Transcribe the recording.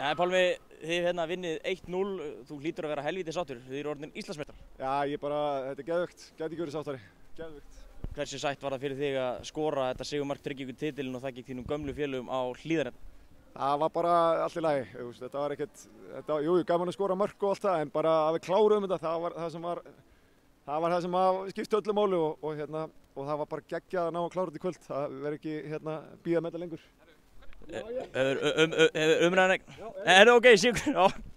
Ja, Pálmi, þið hérna vinnið 1-0, þú hlýtur að vera helvítið sáttur, þið eru orðin Íslandsmeistarar. Já, þetta er geðvögt, gæti ekki verið sáttari, geðvögt. Hversu sætt var það fyrir þig að skora þetta sigurmark, tryggja ykkur titilinn og það gekk þínum gömlu félögum á Hlíðarenda? Það var bara allt í lagi, þetta var ekkert, jú, gaman að skora mörk og allt það, en bara að við kláruðum þetta, það var það sem skipti öllu máli og það var bara geggjað að ná að klára þetta í kvöld, það verður ekki bíða með þetta lengur. Umræðan ekki? Ok, sigur.